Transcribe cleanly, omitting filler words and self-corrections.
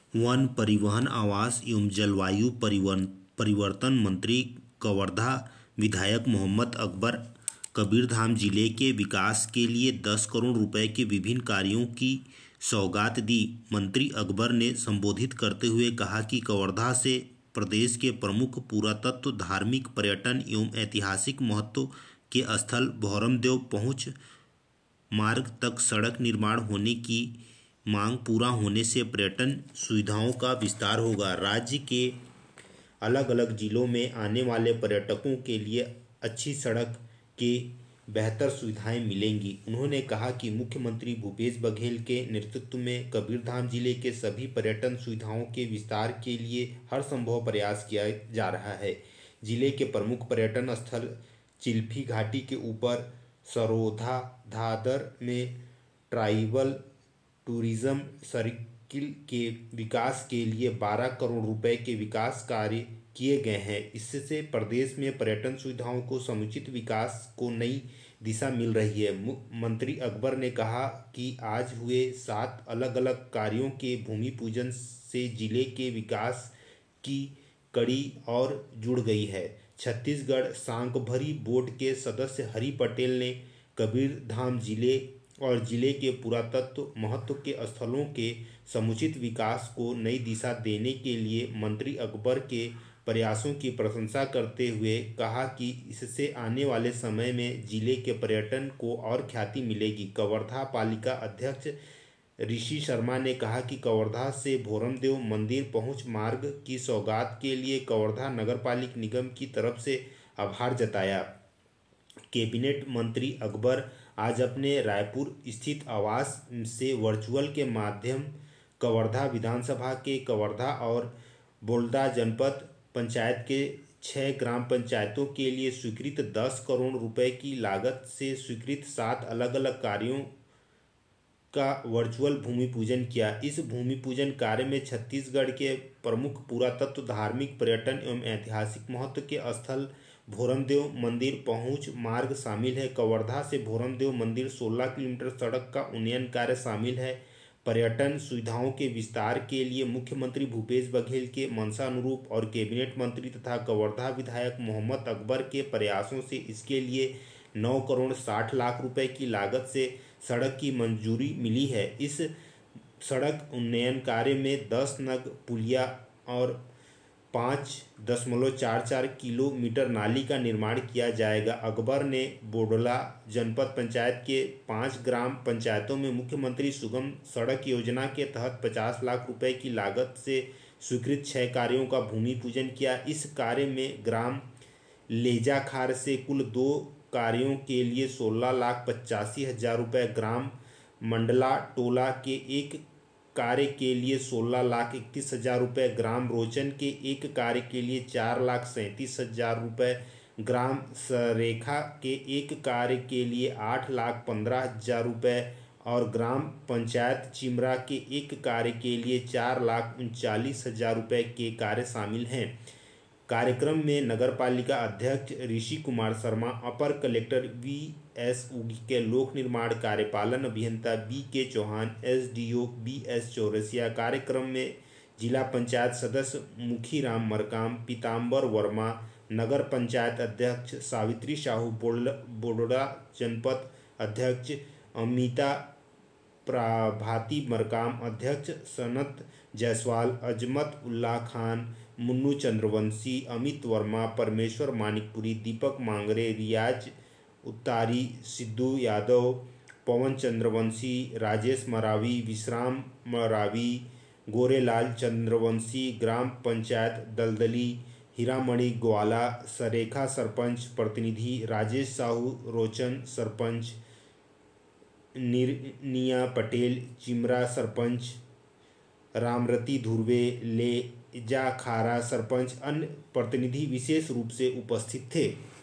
One, परिवहन, आवास एवं जलवायु परिवर्तन मंत्री कवर्धा विधायक मोहम्मद अकबर कबीरधाम जिले के विकास के लिए 10 करोड़ रुपए के विभिन्न कार्यों की सौगात दी। मंत्री अकबर ने संबोधित करते हुए कहा कि कवर्धा से प्रदेश के प्रमुख पुरातत्व, धार्मिक, पर्यटन एवं ऐतिहासिक महत्व के स्थल भौरमदेव पहुंच मार्ग तक सड़क निर्माण होने की मांग पूरा होने से पर्यटन सुविधाओं का विस्तार होगा। राज्य के अलग अलग जिलों में आने वाले पर्यटकों के लिए अच्छी सड़क के बेहतर सुविधाएं मिलेंगी। उन्होंने कहा कि मुख्यमंत्री भूपेश बघेल के नेतृत्व में कबीरधाम जिले के सभी पर्यटन सुविधाओं के विस्तार के लिए हर संभव प्रयास किया जा रहा है। जिले के प्रमुख पर्यटन स्थल चिल्फी घाटी के ऊपर सरोधा दादर में ट्राइबल टूरिज्म सर्किल के विकास के लिए 12 करोड़ रुपए के विकास कार्य किए गए हैं। इससे प्रदेश में पर्यटन सुविधाओं को समुचित विकास को नई दिशा मिल रही है। मंत्री अकबर ने कहा कि आज हुए 7 अलग अलग कार्यों के भूमि पूजन से जिले के विकास की कड़ी और जुड़ गई है। छत्तीसगढ़ सांकभरी बोर्ड के सदस्य हरि पटेल ने कबीरधाम जिले और जिले के पुरातत्व महत्व के स्थलों के समुचित विकास को नई दिशा देने के लिए मंत्री अकबर के प्रयासों की प्रशंसा करते हुए कहा कि इससे आने वाले समय में जिले के पर्यटन को और ख्याति मिलेगी। कवर्धा पालिका अध्यक्ष ऋषि शर्मा ने कहा कि कवर्धा से भौरमदेव मंदिर पहुंच मार्ग की सौगात के लिए कवर्धा नगरपालिका निगम की तरफ से आभार जताया। कैबिनेट मंत्री अकबर आज अपने रायपुर स्थित आवास से वर्चुअल के माध्यम कवर्धा विधानसभा के कवर्धा और बोल्दा जनपद पंचायत के 6 ग्राम पंचायतों के लिए स्वीकृत 10 करोड़ रुपए की लागत से स्वीकृत 7 अलग अलग कार्यों का वर्चुअल भूमि पूजन किया। इस भूमि पूजन कार्य में छत्तीसगढ़ के प्रमुख पुरातत्व, धार्मिक, पर्यटन एवं ऐतिहासिक महत्व के स्थल भौरमदेव मंदिर पहुंच मार्ग शामिल है। कवर्धा से भौरमदेव मंदिर 16 किलोमीटर सड़क का उन्नयन कार्य शामिल है। पर्यटन सुविधाओं के विस्तार के लिए मुख्यमंत्री भूपेश बघेल के मंशानुरूप और कैबिनेट मंत्री तथा कवर्धा विधायक मोहम्मद अकबर के प्रयासों से इसके लिए 9 करोड़ 60 लाख रुपए की लागत से सड़क की मंजूरी मिली है। इस सड़क उन्नयन कार्य में 10 नग पुलिया और 5.44 किलोमीटर नाली का निर्माण किया जाएगा। अकबर ने बोडला जनपद पंचायत के 5 ग्राम पंचायतों में मुख्यमंत्री सुगम सड़क योजना के तहत 50 लाख रुपए की लागत से स्वीकृत 6 कार्यों का भूमि पूजन किया। इस कार्य में ग्राम लेजाखार से कुल 2 कार्यों के लिए 16,85,000 रुपये, ग्राम मंडला टोला के एक कार्य के लिए 16,31,000 रुपये, ग्राम रोचन के एक कार्य के लिए 4,37,000 रुपये, ग्राम सरेखा के एक कार्य के लिए 8,15,000 रुपये और ग्राम पंचायत चिमरा के एक कार्य के लिए 4,39,000 रुपये के कार्य शामिल हैं। कार्यक्रम में नगरपालिका अध्यक्ष ऋषि कुमार शर्मा, अपर कलेक्टर वी.एस. उइके, लोक निर्माण कार्यपालन अभियंता बी.के. चौहान, एसडीओ बी.एस. चौरसिया, कार्यक्रम में जिला पंचायत सदस्य मुखीराम मरकाम, पीताम्बर वर्मा, नगर पंचायत अध्यक्ष सावित्री साहू, बोडोला जनपद अध्यक्ष अमिता प्रभाती मरकाम, अध्यक्ष सनत जायसवाल, अजमत उल्लाह खान, मुन्नू चंद्रवंशी, अमित वर्मा, परमेश्वर मानिकपुरी, दीपक मांगरे, रियाज उत्तारी, सिद्धू यादव, पवन चंद्रवंशी, राजेश मरावी, विश्राम मरावी, गोरेलाल चंद्रवंशी, ग्राम पंचायत दलदली, हीरामणि ग्वाला, सरेखा सरपंच प्रतिनिधि, राजेश साहू रोचन सरपंच, निर्निया पटेल चिमरा सरपंच, रामरती धुर्वे लेजा खारा सरपंच, अन्य प्रतिनिधि विशेष रूप से उपस्थित थे।